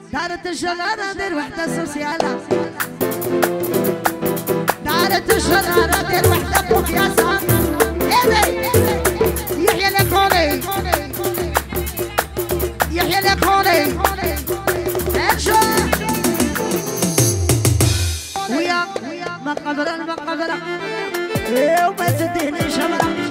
دارت الشغالة دير وحدة سوسيالة دارت الشغالة دير وحدة بوكياسة يحيى الكوني يحيى الكوني ويا مقبرة المقبرة وما تديني شمرة